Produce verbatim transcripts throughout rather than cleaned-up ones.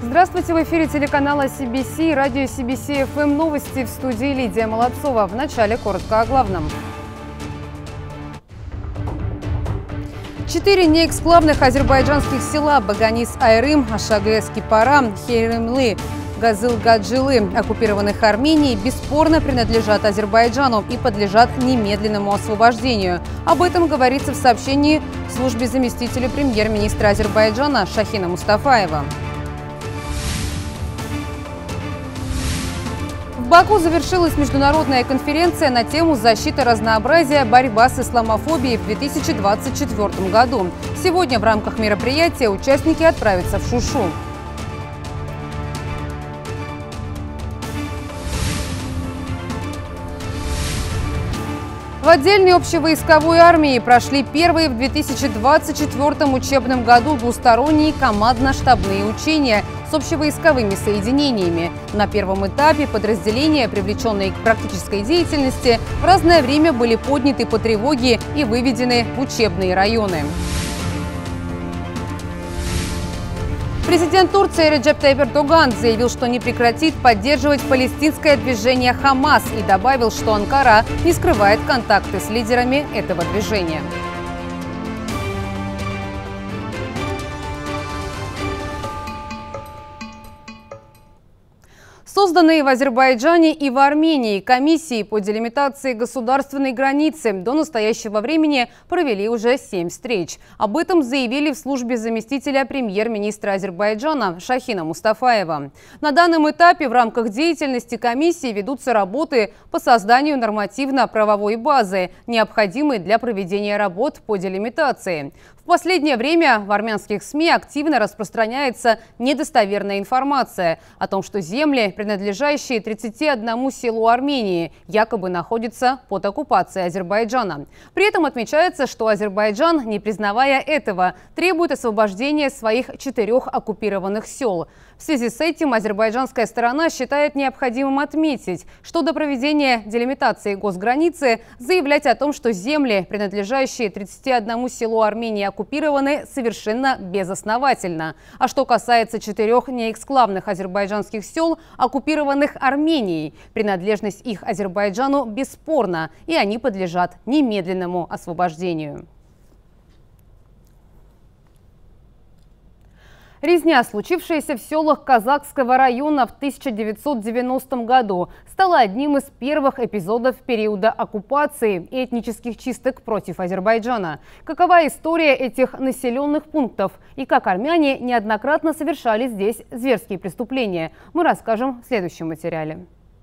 Здравствуйте, в эфире телеканала Си Би Си, радио Си Би Си Эф Эм, новости, в студии Лидия Молодцова. В начале коротко о главном. Четыре неэксклавных азербайджанских села Баганис-Айрым, Ашаге-Скипара, Хейремли, Газылгаджилы, оккупированных Арменией, бесспорно принадлежат Азербайджану и подлежат немедленному освобождению. Об этом говорится в сообщении в службе заместителя премьер-министра Азербайджана Шахина Мустафаева. В Баку завершилась международная конференция на тему «Защита разнообразия. Борьба с исламофобией» в две тысячи двадцать четвёртом году. Сегодня в рамках мероприятия участники отправятся в Шушу. В отдельной общевойсковой армии прошли первые в две тысячи двадцать четвёртом учебном году двусторонние командно-штабные учения с общевойсковыми соединениями. На первом этапе подразделения, привлеченные к практической деятельности, в разное время были подняты по тревоге и выведены в учебные районы. Президент Турции Реджеп Тайип Эрдоган заявил, что не прекратит поддерживать палестинское движение «Хамас» и добавил, что Анкара не скрывает контакты с лидерами этого движения. Созданные в Азербайджане и в Армении комиссии по делимитации государственной границы до настоящего времени провели уже семь встреч. Об этом заявили в службе заместителя премьер-министра Азербайджана Шахина Мустафаева. На данном этапе в рамках деятельности комиссии ведутся работы по созданию нормативно-правовой базы, необходимой для проведения работ по делимитации. В последнее время в армянских СМИ активно распространяется недостоверная информация о том, что земли, принадлежащие тридцати одному селу Армении, якобы находятся под оккупацией Азербайджана. При этом отмечается, что Азербайджан, не признавая этого, требует освобождения своих четырех оккупированных сел. В связи с этим азербайджанская сторона считает необходимым отметить, что до проведения делимитации госграницы заявлять о том, что земли, принадлежащие тридцати одному селу Армении, оккупированы, совершенно безосновательно. А что касается четырех неэксклавных азербайджанских сел, оккупированных Арменией, принадлежность их Азербайджану бесспорна, и они подлежат немедленному освобождению. Резня, случившаяся в селах Казахского района в тысяча девятьсот девяностом году, стала одним из первых эпизодов периода оккупации и этнических чисток против Азербайджана. Какова история этих населенных пунктов и как армяне неоднократно совершали здесь зверские преступления, мы расскажем в следующем материале.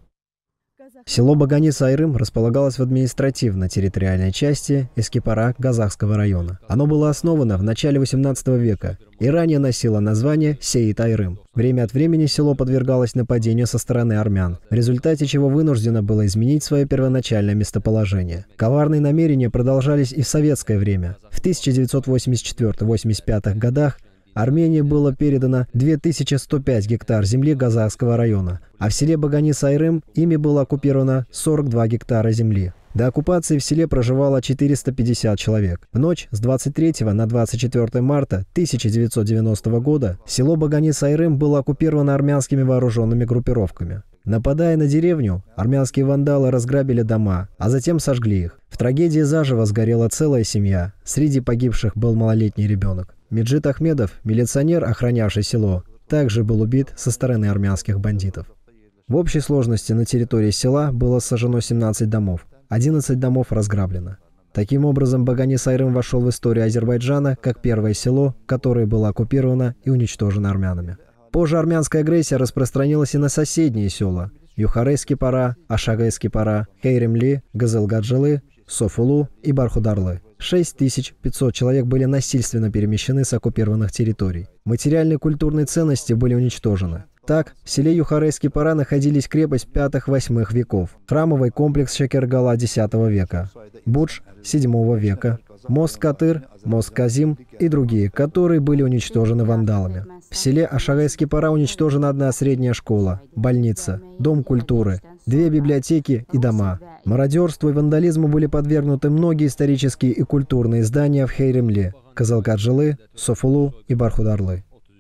Село Баганис-Айрым располагалось в административно-территориальной части Скипара Казахского района. Оно было основано в начале восемнадцатого века и ранее носило название Сейит-Айрым. Время от времени село подвергалось нападению со стороны армян, в результате чего вынуждено было изменить свое первоначальное местоположение. Коварные намерения продолжались и в советское время. В тысяча девятьсот восемьдесят четвёртом — восемьдесят пятом годах Армении было передано две тысячи сто пять гектар земли Казахского района, а в селе Баганис-Айрым ими было оккупировано сорок два гектара земли. До оккупации в селе проживало четыреста пятьдесят человек. В ночь с двадцать третьего на двадцать четвёртое марта тысяча девятьсот девяностого года село Баганис-Айрым было оккупировано армянскими вооруженными группировками. Нападая на деревню, армянские вандалы разграбили дома, а затем сожгли их. В трагедии заживо сгорела целая семья. Среди погибших был малолетний ребенок. Меджид Ахмедов, милиционер, охранявший село, также был убит со стороны армянских бандитов. В общей сложности на территории села было сожжено семнадцать домов, одиннадцать домов разграблено. Таким образом, Баганис-Айрым вошел в историю Азербайджана как первое село, которое было оккупировано и уничтожено армянами. Позже армянская агрессия распространилась и на соседние села – Юхарей-Скипара, Ашаге-Скипара, Хейремли, Газылгаджилы, Софулу и Бархударлы. шесть тысяч пятьсот человек были насильственно перемещены с оккупированных территорий. Материальные и культурные ценности были уничтожены. Так, в селе Юхарей-Скипара находились крепость пятого-восьмых веков, храмовый комплекс Шекергала десятого века, Будж седьмого века, мост Катыр, мост Казим и другие, которые были уничтожены вандалами. В селе Ашаге-Скипара уничтожена одна средняя школа, больница, дом культуры, две библиотеки и дома. Мародерству и вандализму были подвергнуты многие исторические и культурные здания в Хейремле, Казылгаджилы, Софулу и Бархударлы.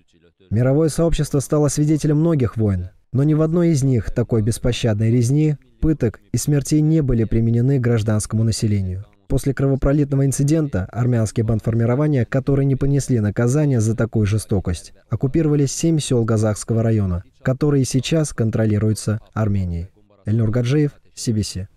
Мировое сообщество стало свидетелем многих войн, но ни в одной из них такой беспощадной резни, пыток и смертей не были применены к гражданскому населению. После кровопролитного инцидента армянские бандформирования, которые не понесли наказания за такую жестокость, оккупировали семь сел Газахского района, которые сейчас контролируются Арменией. Эльнур Гаджиев, си би си.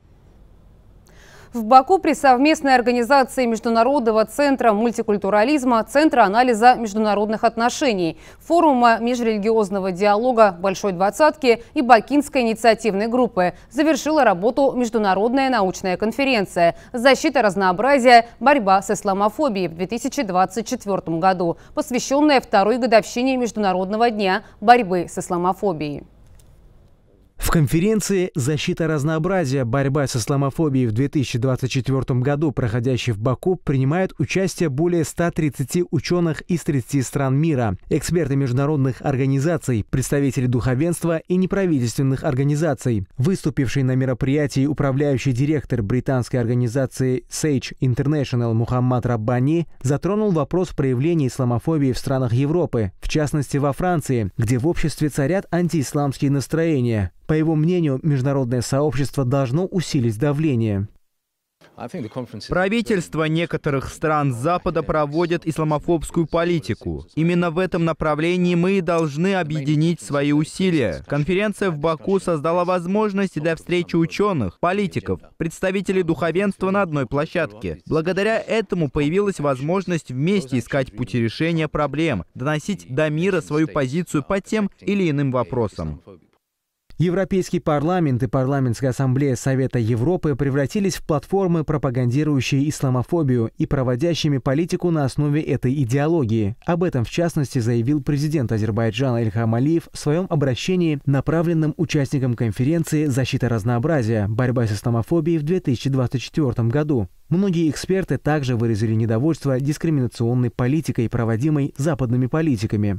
В Баку при совместной организации Международного центра мультикультурализма, Центра анализа международных отношений, Форума межрелигиозного диалога Большой Двадцатки и Бакинской инициативной группы завершила работу Международная научная конференция «Защита разнообразия. Борьба с исламофобией» в две тысячи двадцать четвёртом году, посвященная второй годовщине Международного дня борьбы с исламофобией. В конференции «Защита разнообразия. Борьба с исламофобией» в две тысячи двадцать четвёртом году, проходящей в Баку, принимают участие более ста тридцати ученых из тридцати стран мира, эксперты международных организаций, представители духовенства и неправительственных организаций. Выступивший на мероприятии управляющий директор британской организации Sage International Мухаммад Раббани затронул вопрос проявления исламофобии в странах Европы, в частности во Франции, где в обществе царят антиисламские настроения. По его мнению, международное сообщество должно усилить давление. Правительства некоторых стран Запада проводят исламофобскую политику. Именно в этом направлении мы и должны объединить свои усилия. Конференция в Баку создала возможность для встречи ученых, политиков, представителей духовенства на одной площадке. Благодаря этому появилась возможность вместе искать пути решения проблем, доносить до мира свою позицию по тем или иным вопросам. Европейский парламент и Парламентская ассамблея Совета Европы превратились в платформы, пропагандирующие исламофобию и проводящими политику на основе этой идеологии. Об этом, в частности, заявил президент Азербайджана Ильхам Алиев в своем обращении, направленном участникам конференции «Защита разнообразия. Борьба с исламофобией» в две тысячи двадцать четвёртом году. Многие эксперты также выразили недовольство дискриминационной политикой, проводимой западными политиками.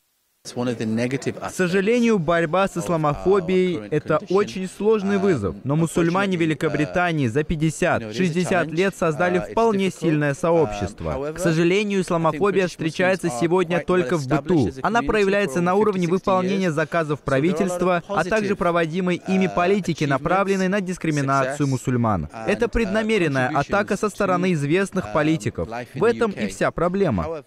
К сожалению, борьба с исламофобией – это очень сложный вызов, но мусульмане Великобритании за пятьдесят-шестьдесят лет создали вполне сильное сообщество. К сожалению, исламофобия встречается сегодня только в быту. Она проявляется на уровне выполнения заказов правительства, а также проводимой ими политики, направленной на дискриминацию мусульман. Это преднамеренная атака со стороны известных политиков. В этом и вся проблема.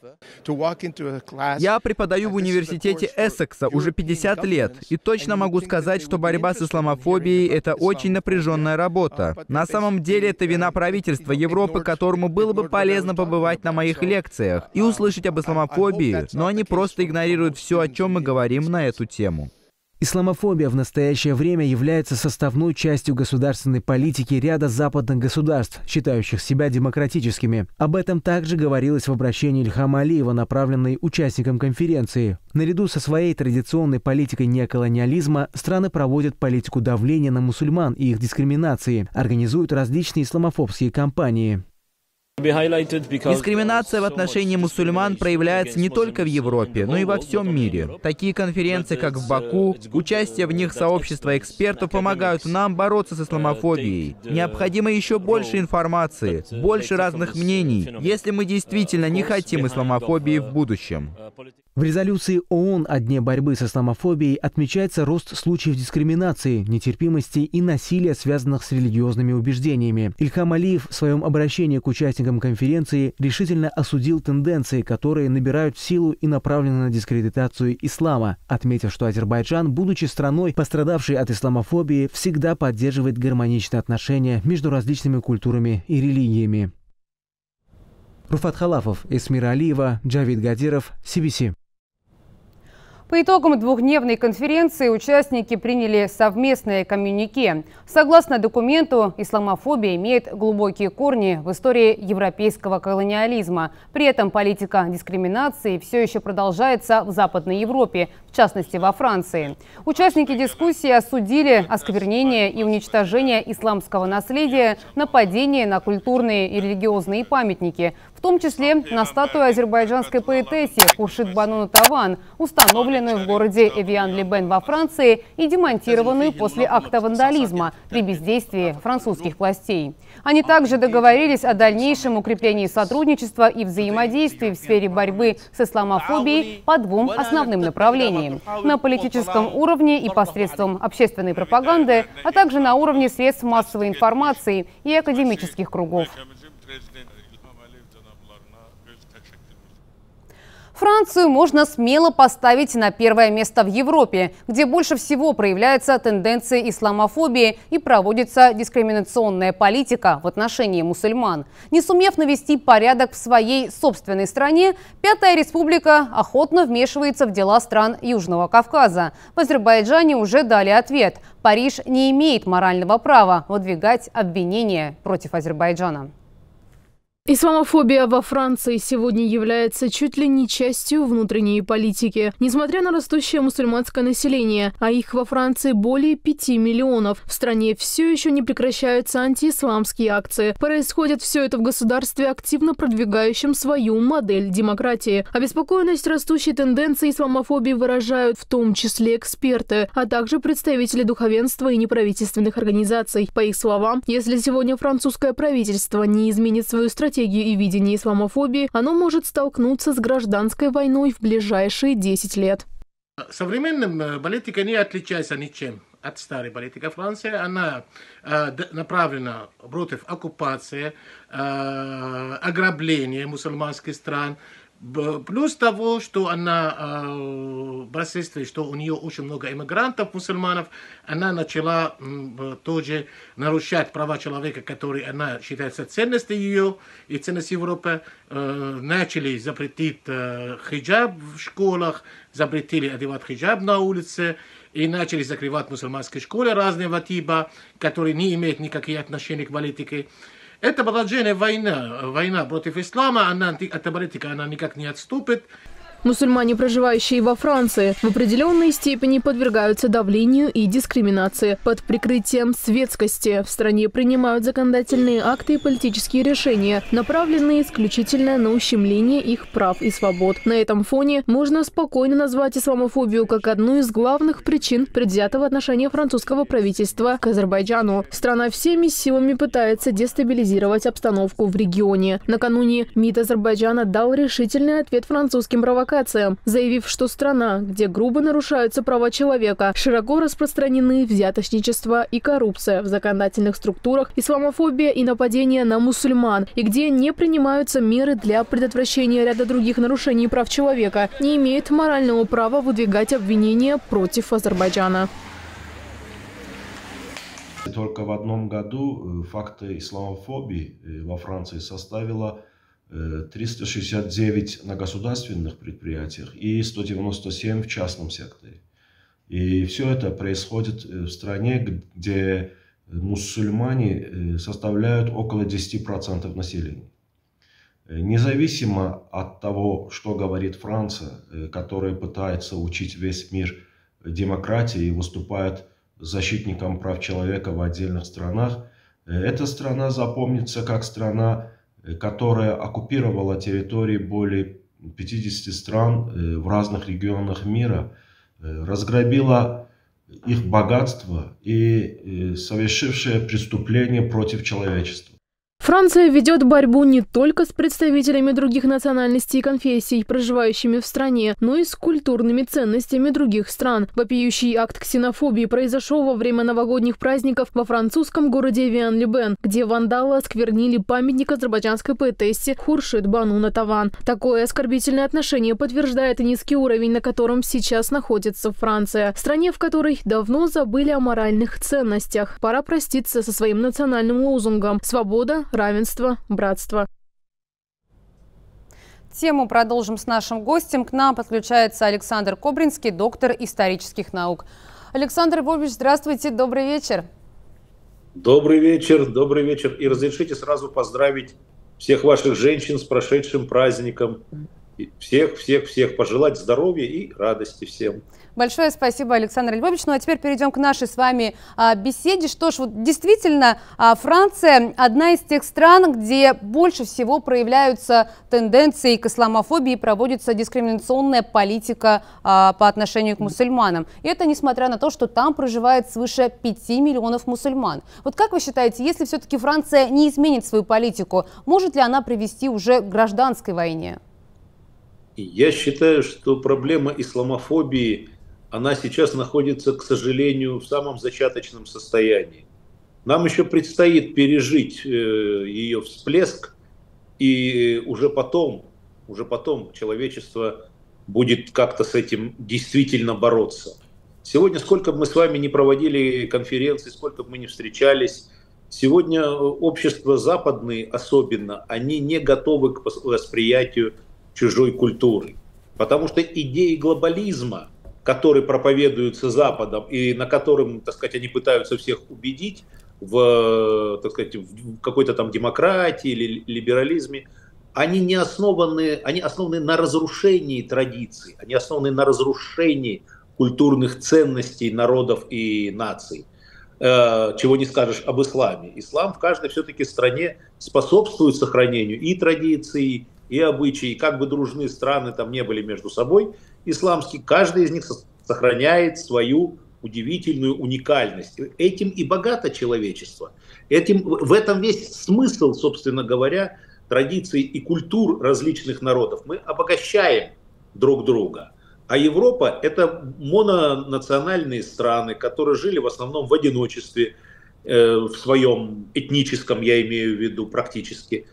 Я преподаю в университете Эссекса уже пятьдесят лет, и точно могу сказать, что борьба с исламофобией – это очень напряженная работа. На самом деле, это вина правительства Европы, которому было бы полезно побывать на моих лекциях и услышать об исламофобии, но они просто игнорируют все, о чем мы говорим на эту тему. Исламофобия в настоящее время является составной частью государственной политики ряда западных государств, считающих себя демократическими. Об этом также говорилось в обращении Ильхама Алиева, направленной участникам конференции. Наряду со своей традиционной политикой неоколониализма страны проводят политику давления на мусульман и их дискриминации, организуют различные исламофобские кампании. Дискриминация в отношении мусульман проявляется не только в Европе, но и во всем мире. Такие конференции, как в Баку, участие в них сообщества экспертов помогают нам бороться с исламофобией. Необходимо еще больше информации, больше разных мнений, если мы действительно не хотим исламофобии в будущем. В резолюции ООН о Дне борьбы с исламофобией отмечается рост случаев дискриминации, нетерпимости и насилия, связанных с религиозными убеждениями. Ильхам Алиев в своем обращении к участникам конференции решительно осудил тенденции, которые набирают силу и направлены на дискредитацию ислама, отметив, что Азербайджан, будучи страной, пострадавшей от исламофобии, всегда поддерживает гармоничные отношения между различными культурами и религиями. Руфат Халафов, Эсмира Алиева, Джавид Гадиров, си би си. По итогам двухдневной конференции участники приняли совместное коммюнике. Согласно документу, исламофобия имеет глубокие корни в истории европейского колониализма. При этом политика дискриминации все еще продолжается в Западной Европе, в частности во Франции. Участники дискуссии осудили осквернение и уничтожение исламского наследия, нападение на культурные и религиозные памятники, в том числе на статую азербайджанской поэтессы Хуршид-Бану Натаван, установленную в городе Эвиан-Ле-Бен во Франции и демонтированную после акта вандализма при бездействии французских властей. Они также договорились о дальнейшем укреплении сотрудничества и взаимодействии в сфере борьбы с исламофобией по двум основным направлениям – на политическом уровне и посредством общественной пропаганды, а также на уровне средств массовой информации и академических кругов. Францию можно смело поставить на первое место в Европе, где больше всего проявляется тенденция исламофобии и проводится дискриминационная политика в отношении мусульман. Не сумев навести порядок в своей собственной стране, Пятая Республика охотно вмешивается в дела стран Южного Кавказа. В Азербайджане уже дали ответ. Париж не имеет морального права выдвигать обвинения против Азербайджана. Исламофобия во Франции сегодня является чуть ли не частью внутренней политики. Несмотря на растущее мусульманское население, а их во Франции более пяти миллионов, в стране все еще не прекращаются антиисламские акции. Происходит все это в государстве, активно продвигающем свою модель демократии. Обеспокоенность растущей тенденцией исламофобии выражают в том числе эксперты, а также представители духовенства и неправительственных организаций. По их словам, если сегодня французское правительство не изменит свою стратегию, стратегию и видение исламофобии, оно может столкнуться с гражданской войной в ближайшие десять лет. Современная политика не отличается ничем от старой политики Франции. Она э, направлена против оккупации, э, ограбления мусульманских стран. Плюс того, что она, э, вследствие, что у нее очень много иммигрантов, мусульманов, она начала э, тоже нарушать права человека, которые она считается ценностью ее и ценностью Европы. Э, начали запретить э, хиджаб в школах, запретили одевать хиджаб на улице и начали закрывать мусульманские школы разного типа, которые не имеют никаких отношений к политике. Это продолжение войны, война против ислама, она, эта политика она никак не отступит. Мусульмане, проживающие во Франции, в определенной степени подвергаются давлению и дискриминации. Под прикрытием светскости в стране принимают законодательные акты и политические решения, направленные исключительно на ущемление их прав и свобод. На этом фоне можно спокойно назвать исламофобию как одну из главных причин предвзятого отношения французского правительства к Азербайджану. Страна всеми силами пытается дестабилизировать обстановку в регионе. Накануне МИД Азербайджана дал решительный ответ французским провокациям, заявив, что страна, где грубо нарушаются права человека, широко распространены взяточничество и коррупция в законодательных структурах, исламофобия и нападения на мусульман, и где не принимаются меры для предотвращения ряда других нарушений прав человека, не имеет морального права выдвигать обвинения против Азербайджана. Только в одном году факты исламофобии во Франции составило триста шестьдесят девять на государственных предприятиях и сто девяносто семь в частном секторе. И все это происходит в стране, где мусульмане составляют около десяти процентов населения. Независимо от того, что говорит Франция, которая пытается учить весь мир демократии и выступает защитником прав человека в отдельных странах, эта страна запомнится как страна, которая оккупировала территории более пятидесяти стран в разных регионах мира, разграбила их богатство и совершившее преступление против человечества. Франция ведет борьбу не только с представителями других национальностей и конфессий, проживающими в стране, но и с культурными ценностями других стран. Вопиющий акт ксенофобии произошел во время новогодних праздников во французском городе Эвиан-Ле-Бен, где вандалы осквернили памятник азербайджанской поэтессе Хуршид-Бану Натаван. Такое оскорбительное отношение подтверждает низкий уровень, на котором сейчас находится Франция. Стране, в которой давно забыли о моральных ценностях. Пора проститься со своим национальным лозунгом «Свобода, равенство, братство». Тему продолжим с нашим гостем. К нам подключается Александр Кобринский, доктор исторических наук. Александр Львович, здравствуйте, добрый вечер. Добрый вечер, добрый вечер. И разрешите сразу поздравить всех ваших женщин с прошедшим праздником всех, всех, всех пожелать здоровья и радости всем. Большое спасибо, Александр Львович. Ну а теперь перейдем к нашей с вами а, беседе. Что ж, вот действительно, а, Франция одна из тех стран, где больше всего проявляются тенденции к исламофобии, проводится дискриминационная политика а, по отношению к мусульманам. И это несмотря на то, что там проживает свыше пяти миллионов мусульман. Вот как вы считаете, если все-таки Франция не изменит свою политику, может ли она привести уже к гражданской войне? Я считаю, что проблема исламофобии, она сейчас находится, к сожалению, в самом зачаточном состоянии. Нам еще предстоит пережить э, ее всплеск, и уже потом, уже потом человечество будет как-то с этим действительно бороться. Сегодня, сколько бы мы с вами не проводили конференций, сколько бы мы не встречались, сегодня общества западные особенно, они не готовы к восприятию чужой культуры. Потому что идеи глобализма, которые проповедуются Западом и на котором, так сказать, они пытаются всех убедить в, так сказать, в какой-то там демократии или либерализме, они не основаны, они основаны на разрушении традиций, они основаны на разрушении культурных ценностей народов и наций. Э, чего не скажешь об исламе. Ислам в каждой все-таки стране способствует сохранению и традиций, и обычаи, как бы дружны страны там не были между собой, исламские, каждый из них сохраняет свою удивительную уникальность. Этим и богато человечество. Этим, в этом весь смысл, собственно говоря, традиций и культур различных народов. Мы обогащаем друг друга. А Европа – это мононациональные страны, которые жили в основном в одиночестве, э, в своем этническом, я имею в виду, практически.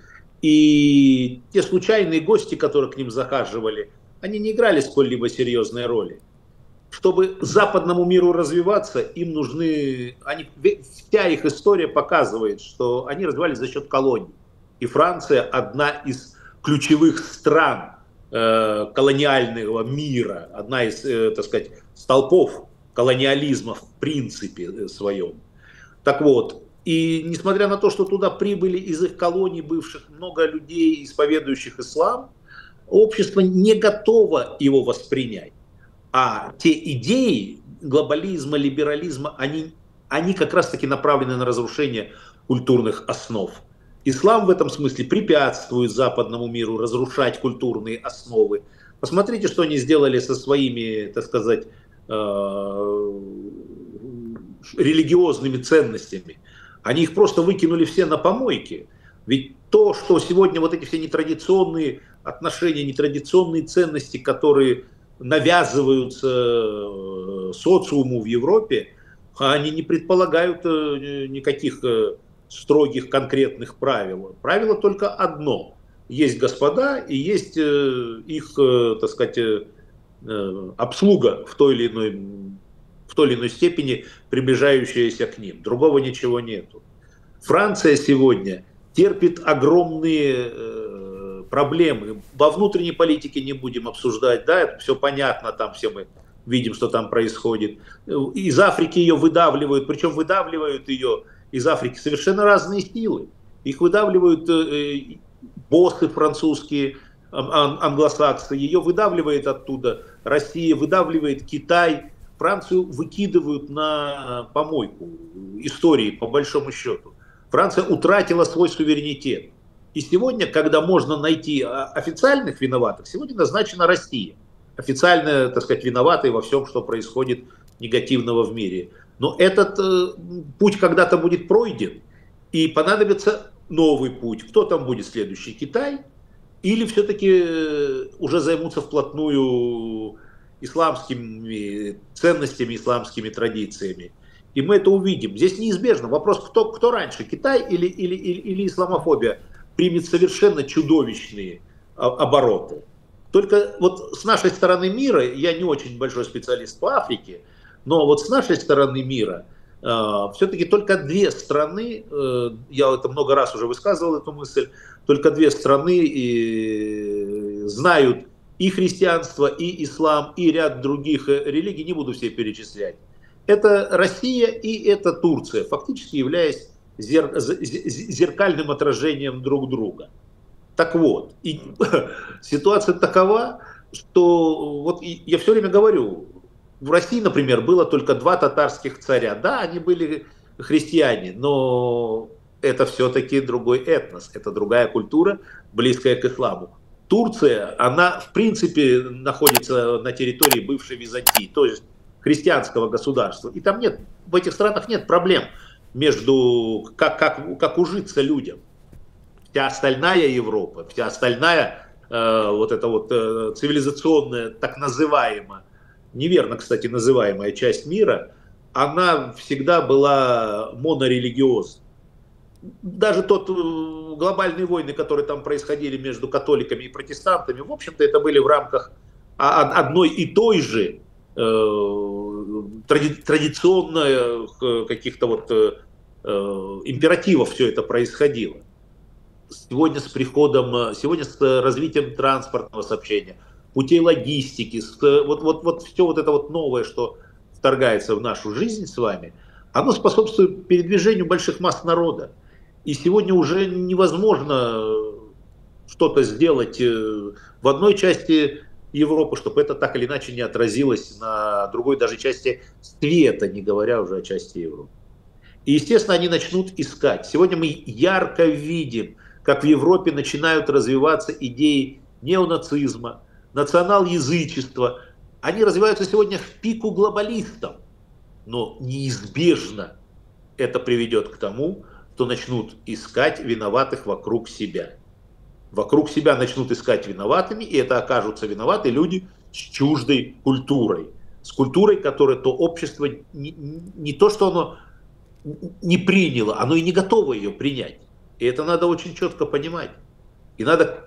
И те случайные гости, которые к ним захаживали, они не играли сколь-либо серьезной роли. Чтобы западному миру развиваться, им нужны... Они, вся их история показывает, что они развивались за счет колоний. И Франция одна из ключевых стран э, колониального мира, одна из, э, так сказать, столпов колониализма в принципе своем. Так вот, и несмотря на то, что туда прибыли из их колоний бывших много людей, исповедующих ислам, общество не готово его воспринять. А те идеи глобализма, либерализма, они, они как раз-таки направлены на разрушение культурных основ. Ислам в этом смысле препятствует западному миру разрушать культурные основы. Посмотрите, что они сделали со своими, так сказать, религиозными ценностями. Они их просто выкинули все на помойки. Ведь то, что сегодня вот эти все нетрадиционные отношения, нетрадиционные ценности, которые навязываются социуму в Европе, они не предполагают никаких строгих конкретных правил. Правило только одно. Есть господа и есть их, так сказать, обслуга в той или иной, в той или иной степени приближающаяся к ним. Другого ничего нету. Франция сегодня терпит огромные э, проблемы. Во внутренней политике не будем обсуждать, да, это все понятно, там все мы видим, что там происходит. Из Африки ее выдавливают, причем выдавливают ее из Африки совершенно разные силы. Их выдавливают э, боссы французские, ан- англосаксы, ее выдавливает оттуда Россия, выдавливает Китай. Францию выкидывают на помойку истории, по большому счету. Франция утратила свой суверенитет. И сегодня, когда можно найти официальных виноватых, сегодня назначена Россия. Официально, так сказать, виноватой во всем, что происходит негативного в мире. Но этот э, путь когда-то будет пройден, и понадобится новый путь. Кто там будет следующий? Китай? Или все-таки уже займутся вплотную исламскими ценностями, исламскими традициями? И мы это увидим. Здесь неизбежно. Вопрос, кто, кто раньше, Китай или, или, или, или исламофобия, примет совершенно чудовищные обороты. Только вот с нашей стороны мира, я не очень большой специалист по Африке, но вот с нашей стороны мира э, все-таки только две страны, э, я это много раз уже высказывал эту мысль, только две страны э, знают и христианство, и ислам, и ряд других религий, не буду все перечислять. Это Россия и это Турция, фактически являясь зер, зеркальным отражением друг друга. Так вот, и ситуация такова, что вот я все время говорю, в России, например, было только два татарских царя. Да, они были христиане, но это все-таки другой этнос, это другая культура, близкая к исламу. Турция, она в принципе находится на территории бывшей Византии, то есть христианского государства. И там нет, в этих странах нет проблем между, как, как, как ужиться людям. Вся остальная Европа, вся остальная э, вот эта вот э, цивилизационная, так называемая, неверно, кстати, называемая часть мира, она всегда была монорелигиозной. Даже тот глобальные войны, которые там происходили между католиками и протестантами, в общем-то, это были в рамках одной и той же э, тради, традиционных каких-то вот э, императивов все это происходило. Сегодня с приходом, сегодня с развитием транспортного сообщения, путей логистики, с, вот, вот, вот все вот это вот новое, что вторгается в нашу жизнь с вами, оно способствует передвижению больших масс народа. И сегодня уже невозможно что-то сделать в одной части Европы, чтобы это так или иначе не отразилось на другой даже части света, не говоря уже о части Европы. И, естественно, они начнут искать. Сегодня мы ярко видим, как в Европе начинают развиваться идеи неонацизма, национал-язычества. Они развиваются сегодня в пику глобалистов. Но неизбежно это приведет к тому, что начнут искать виноватых вокруг себя. Вокруг себя начнут искать виноватыми, и это окажутся виноваты люди с чуждой культурой. С культурой, которая то общество не, не то, что оно не приняло, оно и не готово ее принять. И это надо очень четко понимать. И надо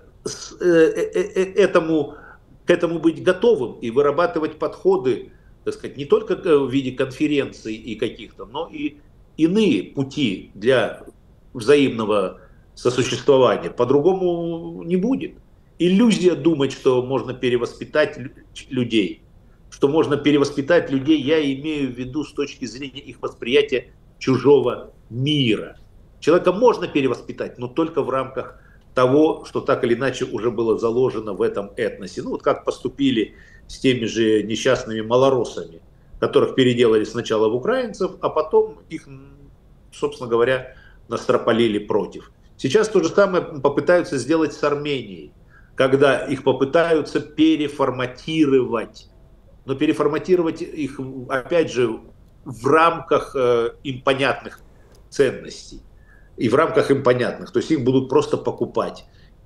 этому, к этому быть готовым и вырабатывать подходы, так сказать, не только в виде конференций и каких-то, но и иные пути для взаимного сосуществования. По-другому не будет. Иллюзия думать, что можно перевоспитать людей, что можно перевоспитать людей, я имею в виду с точки зрения их восприятия чужого мира. Человека можно перевоспитать, но только в рамках того, что так или иначе уже было заложено в этом этносе. Ну вот как поступили с теми же несчастными малоросами, которых переделали сначала в украинцев, а потом их, собственно говоря, настропалили против. Сейчас то же самое попытаются сделать с Арменией, когда их попытаются переформатировать. Но переформатировать их, опять же, в рамках э, им понятных ценностей. И в рамках им понятных. То есть их будут просто покупать.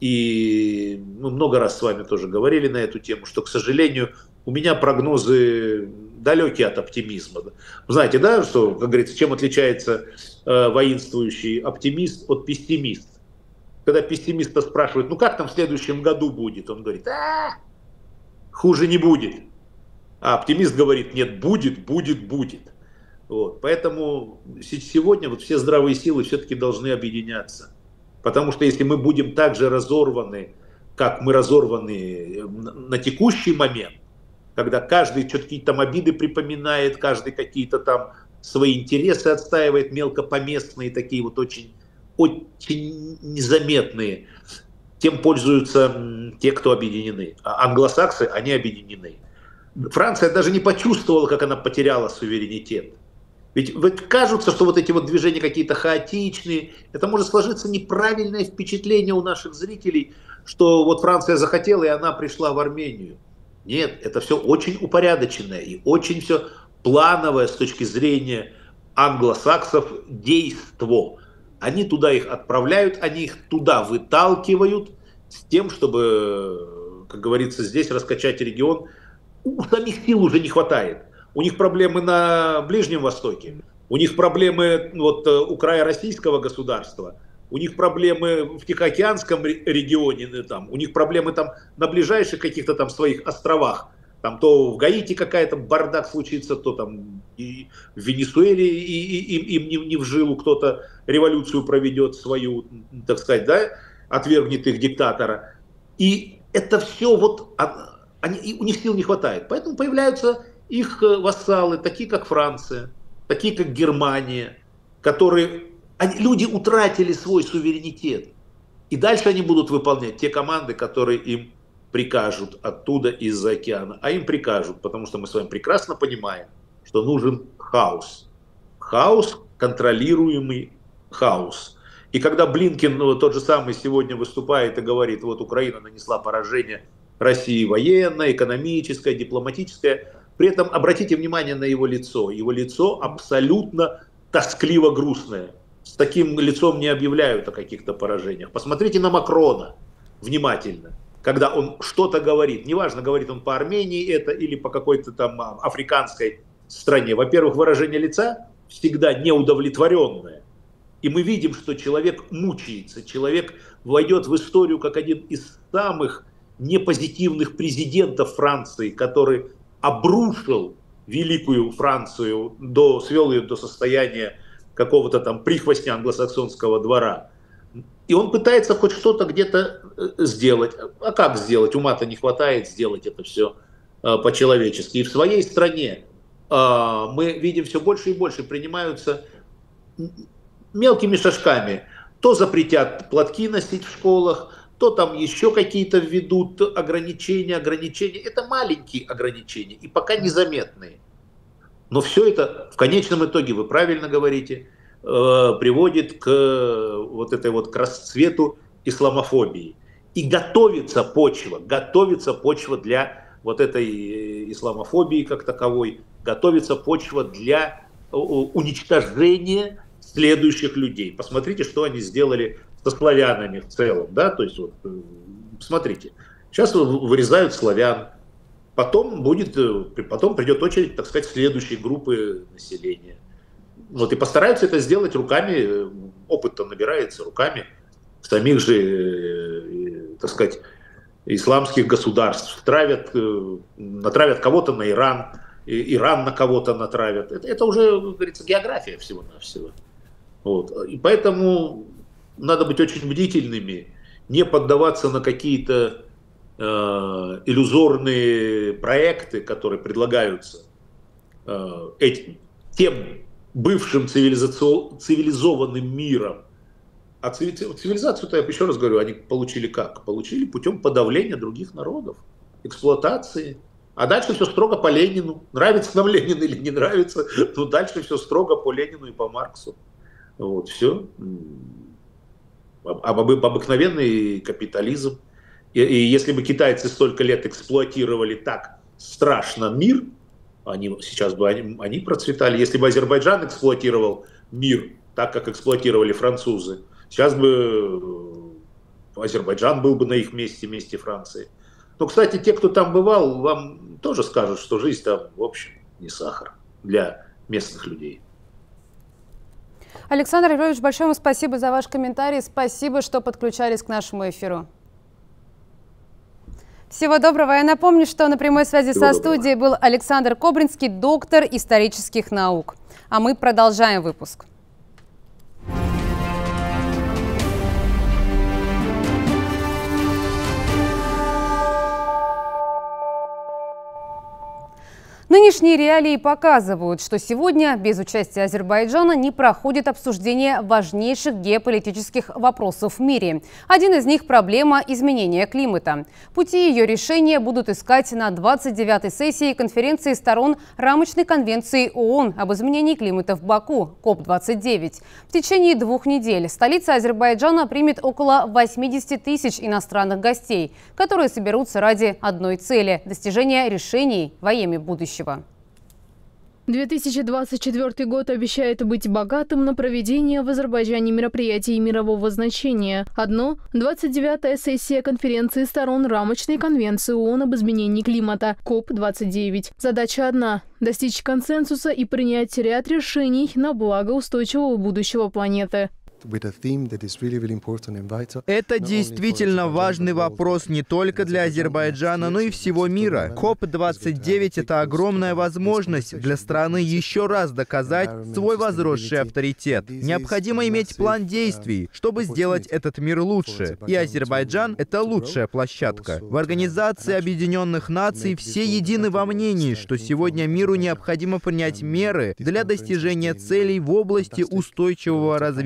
И мы много раз с вами тоже говорили на эту тему, что, к сожалению, у меня прогнозы далекие от оптимизма. Вы знаете, да, что, как говорится, чем отличается э, воинствующий оптимист от пессимиста? Когда пессимиста спрашивают, ну как там в следующем году будет? Он говорит, а, хуже не будет. А оптимист говорит, нет, будет, будет, будет. Вот. Поэтому сегодня вот все здравые силы все-таки должны объединяться. Потому что если мы будем так же разорваны, как мы разорваны на текущий момент, когда каждый что-то какие-то там обиды припоминает, каждый какие-то там свои интересы отстаивает, мелкопоместные, такие вот очень, очень незаметные, тем пользуются те, кто объединены. А англосаксы, они объединены. Франция даже не почувствовала, как она потеряла суверенитет. Ведь, ведь кажется, что вот эти вот движения какие-то хаотичные, это может сложиться неправильное впечатление у наших зрителей, что вот Франция захотела, и она пришла в Армению. Нет, это все очень упорядоченное и очень все плановое с точки зрения англосаксов действо. Они туда их отправляют, они их туда выталкивают с тем, чтобы, как говорится, здесь раскачать регион. У самих сил уже не хватает. У них проблемы на Ближнем Востоке, у них проблемы вот, у края российского государства, у них проблемы в Тихоокеанском регионе, там, у них проблемы там на ближайших каких-то там своих островах. Там то в Гаити какая-то бардак случится, то там и в Венесуэле и, и, и, им не, не в жилу кто-то революцию проведет свою, так сказать, да, отвергнет их диктатора. И это все вот, они, у них сил не хватает. Поэтому появляются их вассалы, такие как Франция, такие как Германия, которые, они, люди утратили свой суверенитет. И дальше они будут выполнять те команды, которые им прикажут оттуда, из-за океана. А им прикажут, потому что мы с вами прекрасно понимаем, что нужен хаос. Хаос, контролируемый хаос. И когда Блинкен, ну, тот же самый, сегодня выступает и говорит, вот Украина нанесла поражение России военное, экономическое, дипломатическое, при этом обратите внимание на его лицо. Его лицо абсолютно тоскливо-грустное. С таким лицом не объявляют о каких-то поражениях. Посмотрите на Макрона внимательно, когда он что-то говорит. Неважно, говорит он по Армении это или по какой-то там африканской стране. Во-первых, выражение лица всегда неудовлетворенное. И мы видим, что человек мучается, человек войдет в историю как один из самых непозитивных президентов Франции, который обрушил великую Францию, до, свел ее до состояния какого-то там прихвостня англосаксонского двора. И он пытается хоть что-то где-то сделать. А как сделать? Ума-то не хватает сделать это все э, по-человечески. И в своей стране э, мы видим все больше и больше принимаются мелкими шажками. То запретят платки носить в школах, то там еще какие-то введут ограничения, ограничения. Это маленькие ограничения и пока незаметные. Но все это в конечном итоге, вы правильно говорите, э, приводит к вот этой вот к расцвету исламофобии. И готовится почва, готовится почва для вот этой исламофобии как таковой, готовится почва для уничтожения следующих людей. Посмотрите, что они сделали со славянами в целом, да, то есть вот, смотрите, сейчас вырезают славян, потом будет, потом придет очередь, так сказать, следующей группы населения. Вот и постараются это сделать руками, опыт-то набирается руками самих же, так сказать, исламских государств. Травят, натравят кого-то на Иран, Иран на кого-то натравят. Это, это уже, как говорится, география всего-навсего. Вот. И поэтому надо быть очень бдительными, не поддаваться на какие-то э, иллюзорные проекты, которые предлагаются э, этим, тем бывшим цивилизованным миром. А цивилизацию-то, я еще раз говорю, они получили как? Получили путем подавления других народов, эксплуатации. А дальше все строго по Ленину. Нравится нам Ленин или не нравится, но дальше все строго по Ленину и по Марксу. Вот, все. Об, обыкновенный капитализм. И, и если бы китайцы столько лет эксплуатировали так страшно мир, они, сейчас бы они, они процветали. Если бы Азербайджан эксплуатировал мир так, как эксплуатировали французы, сейчас бы Азербайджан был бы на их месте, месте Франции. Но, кстати, те, кто там бывал, вам тоже скажут, что жизнь там, в общем, не сахар для местных людей. Александр Львович, большое вам спасибо за ваш комментарий. Спасибо, что подключались к нашему эфиру. Всего доброго. Я напомню, что на прямой связи Всего со доброго. студией был Александр Кобринский, доктор исторических наук. А мы продолжаем выпуск. Нынешние реалии показывают, что сегодня без участия Азербайджана не проходит обсуждение важнейших геополитических вопросов в мире. Один из них – проблема изменения климата. Пути ее решения будут искать на двадцать девятой сессии конференции сторон рамочной конвенции ООН об изменении климата в Баку, коп двадцать девять. В течение двух недель столица Азербайджана примет около восьмидесяти тысяч иностранных гостей, которые соберутся ради одной цели – достижения решений во имя будущего. две тысячи двадцать четвёртый год обещает быть богатым на проведение в Азербайджане мероприятий мирового значения. Одно – двадцать девятая сессия конференции сторон рамочной конвенции ООН об изменении климата, коп двадцать девять. Задача одна – достичь консенсуса и принять ряд решений на благо устойчивого будущего планеты. Это действительно важный вопрос не только для Азербайджана, но и всего мира. коп двадцать девять – это огромная возможность для страны еще раз доказать свой возросший авторитет. Необходимо иметь план действий, чтобы сделать этот мир лучше. И Азербайджан – это лучшая площадка. В Организации Объединенных Наций все едины во мнении, что сегодня миру необходимо принять меры для достижения целей в области устойчивого развития.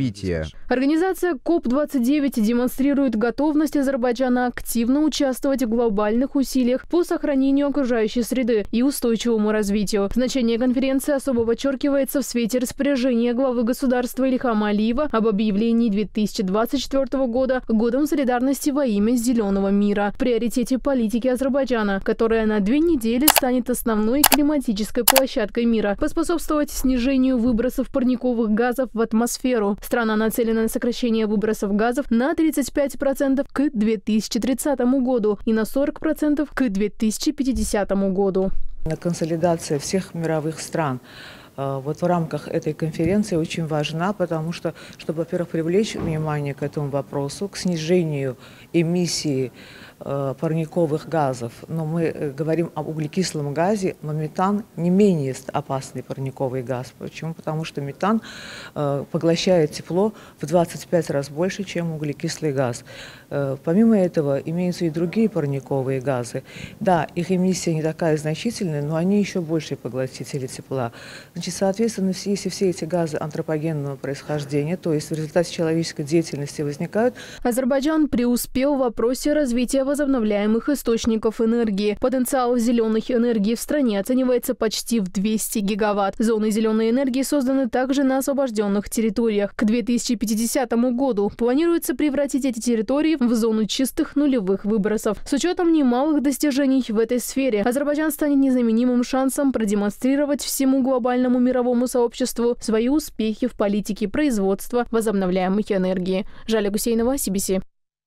Организация коп двадцать девять демонстрирует готовность Азербайджана активно участвовать в глобальных усилиях по сохранению окружающей среды и устойчивому развитию. Значение конференции особо подчеркивается в свете распоряжения главы государства Ильхама Алиева об объявлении две тысячи двадцать четвёртого года годом солидарности во имя зеленого мира, в приоритете политики Азербайджана, которая на две недели станет основной климатической площадкой мира, поспособствовать снижению выбросов парниковых газов в атмосферу. Страна нацелена на сокращение выбросов газов на тридцать пять процентов к две тысячи тридцатому году и на сорок процентов к две тысячи пятидесятому году. Консолидация всех мировых стран вот в рамках этой конференции очень важна, потому что, чтобы, во-первых, привлечь внимание к этому вопросу, к снижению эмиссии э, парниковых газов. Но мы говорим об углекислом газе, но метан не менее опасный парниковый газ. Почему? Потому что метан э, поглощает тепло в двадцать пять раз больше, чем углекислый газ. Э, помимо этого, имеются и другие парниковые газы. Да, их эмиссия не такая значительная, но они еще большие поглотители тепла. Значит, соответственно, если все эти газы антропогенного происхождения, то есть в результате человеческой деятельности возникают. Азербайджан преуспел в вопросе развития возобновляемых источников энергии. Потенциал зеленых энергий в стране оценивается почти в двести гигаватт. Зоны зеленой энергии созданы также на освобожденных территориях. К две тысячи пятидесятому году планируется превратить эти территории в зону чистых нулевых выбросов. С учетом немалых достижений в этой сфере, Азербайджан станет незаменимым шансом продемонстрировать всему глобальному мировому сообществу свои успехи в политике производства возобновляемой энергии. Жаля Гусейнова, си би си.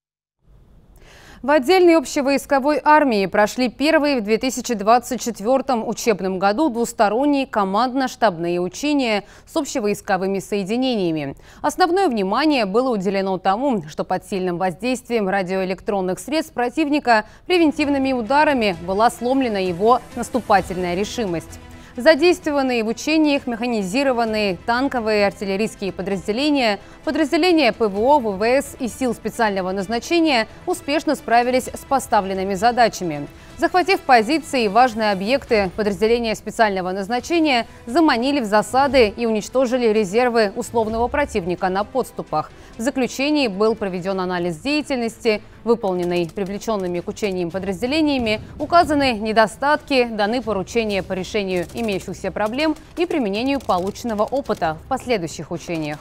В отдельной общевойсковой армии прошли первые в две тысячи двадцать четвёртом учебном году двусторонние командно-штабные учения с общевойсковыми соединениями. Основное внимание было уделено тому, что под сильным воздействием радиоэлектронных средств противника превентивными ударами была сломлена его наступательная решимость. Задействованные в учениях механизированные танковые и артиллерийские подразделения, подразделения ПВО, ВВС и сил специального назначения успешно справились с поставленными задачами. Захватив позиции и важные объекты, подразделения специального назначения заманили в засады и уничтожили резервы условного противника на подступах. В заключении был проведен анализ деятельности, выполненный привлеченными к учениям подразделениями, указаны недостатки, даны поручения по решению имеющихся проблем и применению полученного опыта в последующих учениях.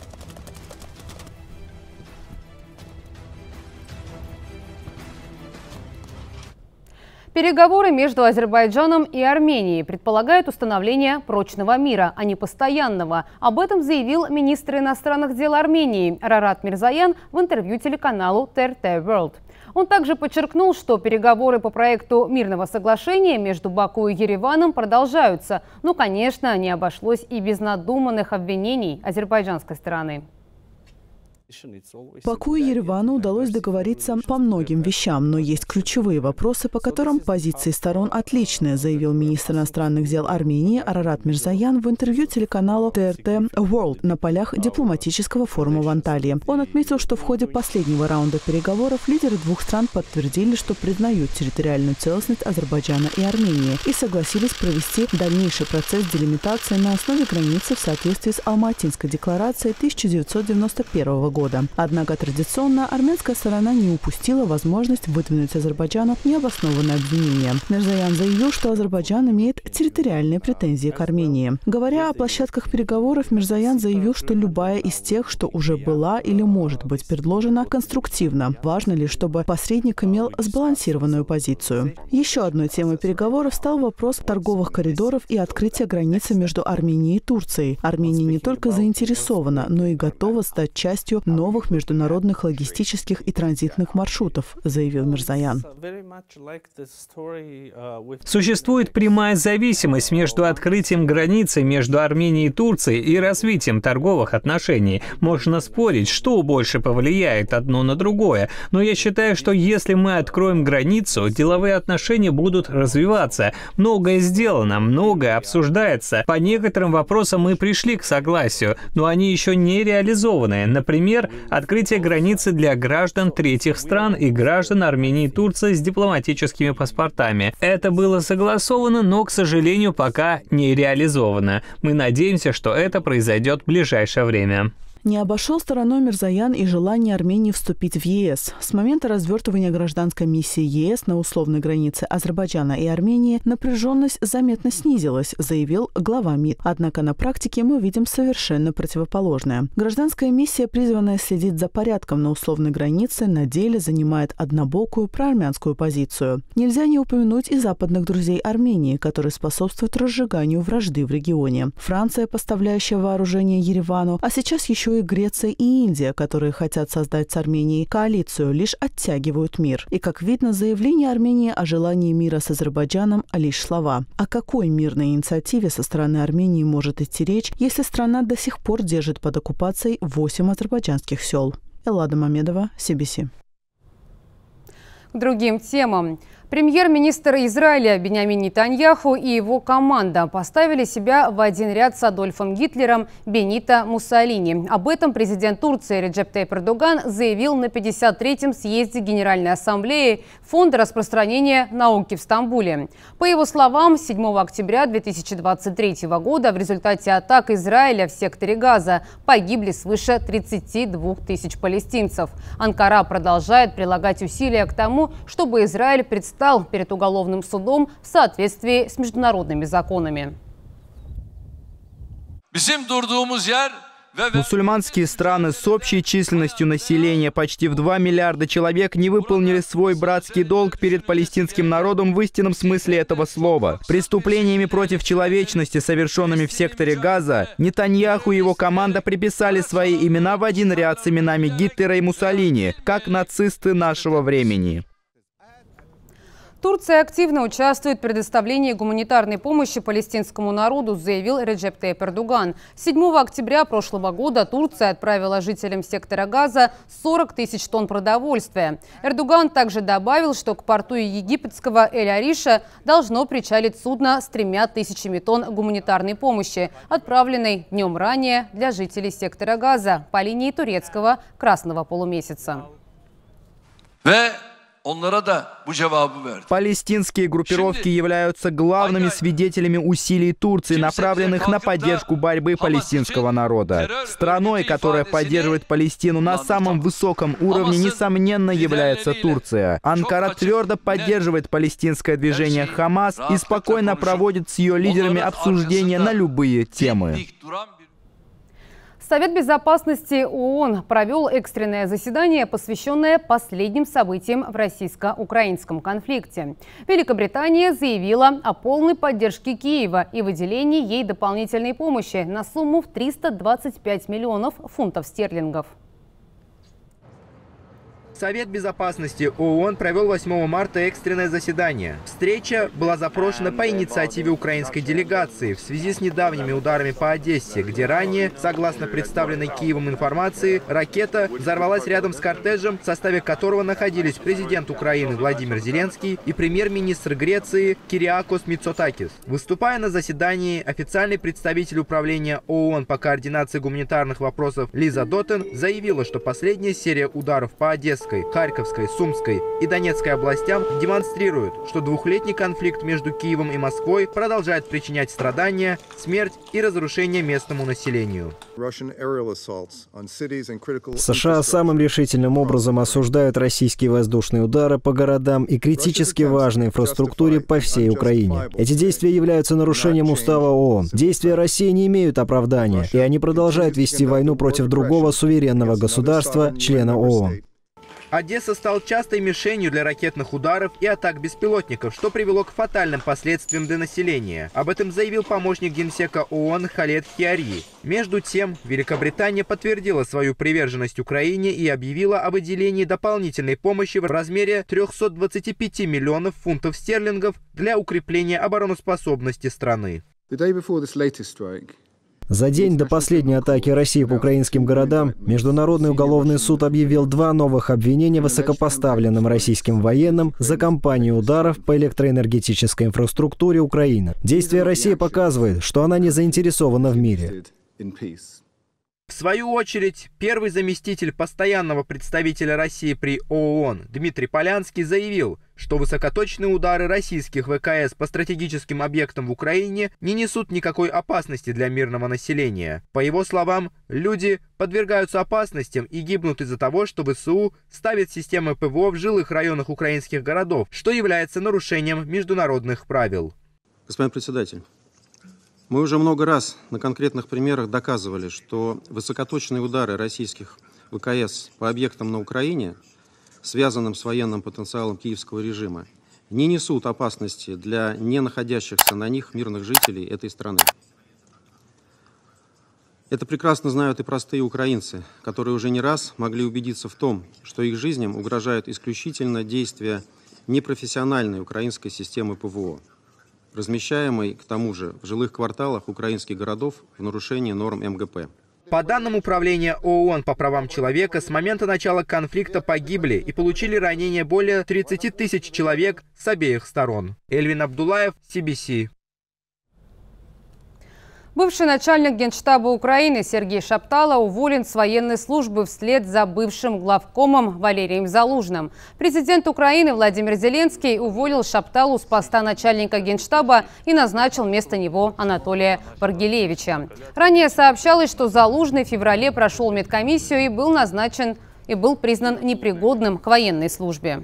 Переговоры между Азербайджаном и Арменией предполагают установление прочного мира, а не постоянного. Об этом заявил министр иностранных дел Армении Арарат Мирзоян в интервью телеканалу тэ эр тэ World. Он также подчеркнул, что переговоры по проекту мирного соглашения между Баку и Ереваном продолжаются. Но, конечно, не обошлось и без надуманных обвинений азербайджанской стороны. Баку и Еревану удалось договориться по многим вещам, но есть ключевые вопросы, по которым позиции сторон отличные, заявил министр иностранных дел Армении Арарат Мирзоян в интервью телеканалу тэ эр тэ World на полях дипломатического форума в Анталии. Он отметил, что в ходе последнего раунда переговоров лидеры двух стран подтвердили, что признают территориальную целостность Азербайджана и Армении и согласились провести дальнейший процесс делимитации на основе границы в соответствии с Алматинской декларацией тысяча девятьсот девяносто первого года. Однако традиционно армянская сторона не упустила возможность выдвинуть Азербайджану необоснованное обвинение. Мирзоян заявил, что Азербайджан имеет территориальные претензии к Армении. Говоря о площадках переговоров, Мирзоян заявил, что любая из тех, что уже была или может быть предложена, конструктивна. Важно лишь, чтобы посредник имел сбалансированную позицию. Еще одной темой переговоров стал вопрос торговых коридоров и открытия границы между Арменией и Турцией. Армения не только заинтересована, но и готова стать частью новых международных логистических и транзитных маршрутов, заявил Мирзоян. Существует прямая зависимость между открытием границы между Арменией и Турцией и развитием торговых отношений. Можно спорить, что больше повлияет одно на другое, но я считаю, что если мы откроем границу, деловые отношения будут развиваться. Многое сделано, многое обсуждается. По некоторым вопросам мы пришли к согласию, но они еще не реализованы. Например, открытие границы для граждан третьих стран и граждан Армении и Турции с дипломатическими паспортами. Это было согласовано, но, к сожалению, пока не реализовано. Мы надеемся, что это произойдет в ближайшее время. Не обошел стороной Мирзоян и желание Армении вступить в ЕС. С момента развертывания гражданской миссии ЕС на условной границе Азербайджана и Армении напряженность заметно снизилась, заявил глава МИД. Однако на практике мы видим совершенно противоположное. Гражданская миссия, призванная следить за порядком на условной границе, на деле занимает однобокую проармянскую позицию. Нельзя не упомянуть и западных друзей Армении, которые способствуют разжиганию вражды в регионе. Франция, поставляющая вооружение Еревану, а сейчас еще и Греция и Индия, которые хотят создать с Арменией коалицию, лишь оттягивают мир. И, как видно, заявление Армении о желании мира с Азербайджаном – лишь слова. О какой мирной инициативе со стороны Армении может идти речь, если страна до сих пор держит под оккупацией восемь азербайджанских сел? Эллада Мамедова, си би си. К другим темам. Премьер-министр Израиля Биньямин Нетаньяху и его команда поставили себя в один ряд с Адольфом Гитлером Бенито Муссолини. Об этом президент Турции Реджеп Тайип Эрдоган заявил на пятьдесят третьем съезде Генеральной Ассамблеи Фонда распространения науки в Стамбуле. По его словам, седьмого октября две тысячи двадцать третьего года в результате атак Израиля в секторе Газа погибли свыше тридцати двух тысяч палестинцев. Анкара продолжает прилагать усилия к тому, чтобы Израиль представил перед уголовным судом в соответствии с международными законами. Мусульманские страны с общей численностью населения почти в два миллиарда человек не выполнили свой братский долг перед палестинским народом в истинном смысле этого слова. Преступлениями против человечности, совершенными в секторе Газа, Нетаньяху и его команда приписали свои имена в один ряд с именами Гитлера и Муссолини, как нацисты нашего времени. Турция активно участвует в предоставлении гуманитарной помощи палестинскому народу, заявил Реджеп Тайип Эрдоган. седьмого октября прошлого года Турция отправила жителям сектора Газа сорок тысяч тонн продовольствия. Эрдоган также добавил, что к порту египетского Эль-Ариша должно причалить судно с тремя тысячами тонн гуманитарной помощи, отправленной днем ранее для жителей сектора Газа по линии турецкого Красного полумесяца. Палестинские группировки являются главными свидетелями усилий Турции, направленных на поддержку борьбы палестинского народа. Страной, которая поддерживает Палестину на самом высоком уровне, несомненно, является Турция. Анкара твердо поддерживает палестинское движение Хамас и спокойно проводит с ее лидерами обсуждения на любые темы. Совет безопасности ООН провел экстренное заседание, посвященное последним событиям в российско-украинском конфликте. Великобритания заявила о полной поддержке Киева и выделении ей дополнительной помощи на сумму в триста двадцать пять миллионов фунтов стерлингов. Совет безопасности ООН провел восьмого марта экстренное заседание. Встреча была запрошена по инициативе украинской делегации в связи с недавними ударами по Одессе, где ранее, согласно представленной Киевом информации, ракета взорвалась рядом с кортежем, в составе которого находились президент Украины Владимир Зеленский и премьер-министр Греции Кириакос Мицотакис. Выступая на заседании, официальный представитель управления ООН по координации гуманитарных вопросов Лиза Доттен заявила, что последняя серия ударов по Одесской, Харьковской, Сумской и Донецкой областям демонстрирует, что двухлетний конфликт между Киевом и Москвой продолжает причинять страдания, смерть и разрушение местному населению. США самым решительным образом осуждают российские воздушные удары по городам и критически важной инфраструктуре по всей Украине. Эти действия являются нарушением устава ООН. Действия России не имеют оправдания, и они продолжают вести войну против другого суверенного государства, члена ООН. Одесса стал частой мишенью для ракетных ударов и атак беспилотников, что привело к фатальным последствиям для населения. Об этом заявил помощник генсека ООН Халед Хиари. Между тем, Великобритания подтвердила свою приверженность Украине и объявила о выделении дополнительной помощи в размере трёхсот двадцати пяти миллионов фунтов стерлингов для укрепления обороноспособности страны. За день до последней атаки России по украинским городам Международный уголовный суд объявил два новых обвинения высокопоставленным российским военным за кампанию ударов по электроэнергетической инфраструктуре Украины. Действия России показывают, что она не заинтересована в мире. В свою очередь, первый заместитель постоянного представителя России при ООН Дмитрий Полянский заявил, что высокоточные удары российских ВКС по стратегическим объектам в Украине не несут никакой опасности для мирного населения. По его словам, люди подвергаются опасностям и гибнут из-за того, что ВСУ ставят системы ПВО в жилых районах украинских городов, что является нарушением международных правил. Господин председатель, мы уже много раз на конкретных примерах доказывали, что высокоточные удары российских ВКС по объектам на Украине, связанным с военным потенциалом киевского режима, не несут опасности для не находящихся на них мирных жителей этой страны. Это прекрасно знают и простые украинцы, которые уже не раз могли убедиться в том, что их жизням угрожают исключительно действия непрофессиональной украинской системы ПВО, размещаемой, к тому же, в жилых кварталах украинских городов в нарушении норм эм гэ пэ. По данным Управления ООН по правам человека, с момента начала конфликта погибли и получили ранения более тридцати тысяч человек с обеих сторон. Эльвин Абдулаев, си би си. Бывший начальник Генштаба Украины Сергей Шаптало уволен с военной службы вслед за бывшим главкомом Валерием Залужным. Президент Украины Владимир Зеленский уволил Шапталу с поста начальника Генштаба и назначил вместо него Анатолия Варгелевича. Ранее сообщалось, что Залужный в феврале прошел медкомиссию и был назначен и был признан непригодным к военной службе.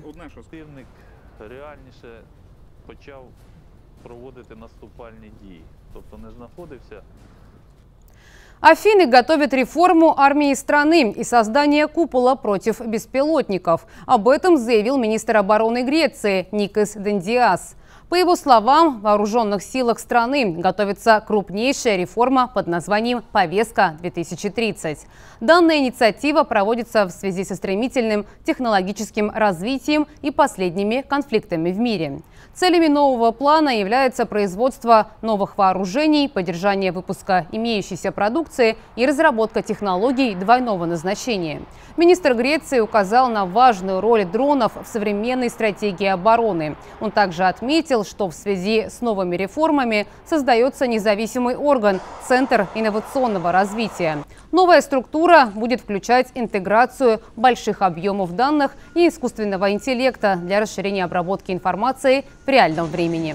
Афины готовят реформу армии страны и создание купола против беспилотников. Об этом заявил министр обороны Греции Никос Дендиас. По его словам, в вооруженных силах страны готовится крупнейшая реформа под названием «Повестка-две тысячи тридцать». Данная инициатива проводится в связи со стремительным технологическим развитием и последними конфликтами в мире. Целями нового плана является производство новых вооружений, поддержание выпуска имеющейся продукции и разработка технологий двойного назначения. Министр Греции указал на важную роль дронов в современной стратегии обороны. Он также отметил, что в связи с новыми реформами создается независимый орган – Центр инновационного развития. Новая структура будет включать интеграцию больших объемов данных и искусственного интеллекта для расширения обработки информации в реальном времени.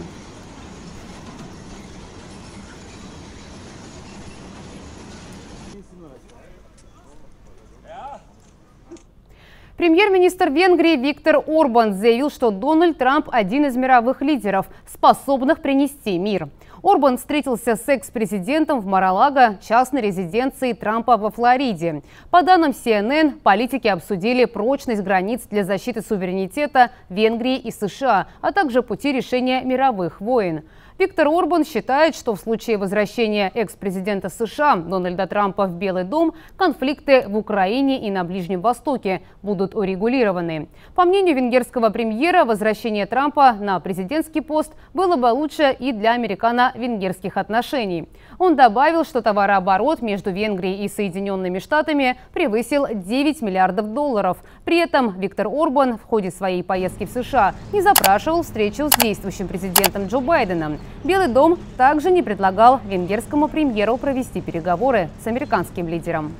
Премьер-министр Венгрии Виктор Орбан заявил, что Дональд Трамп – один из мировых лидеров, способных принести мир. Орбан встретился с экс-президентом в Мар-а-Лаго, частной резиденции Трампа во Флориде. По данным си эн эн, политики обсудили прочность границ для защиты суверенитета Венгрии и США, а также пути решения мировых войн. Виктор Орбан считает, что в случае возвращения экс-президента США Дональда Трампа в Белый дом конфликты в Украине и на Ближнем Востоке будут урегулированы. По мнению венгерского премьера, возвращение Трампа на президентский пост было бы лучше и для американо-венгерских отношений. Он добавил, что товарооборот между Венгрией и Соединенными Штатами превысил девять миллиардов долларов. При этом Виктор Орбан в ходе своей поездки в США не запрашивал встречу с действующим президентом Джо Байденом. Белый дом также не предлагал венгерскому премьеру провести переговоры с американским лидером.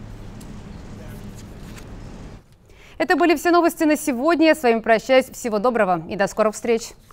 Это были все новости на сегодня. Я с вами прощаюсь. Всего доброго и до скорых встреч.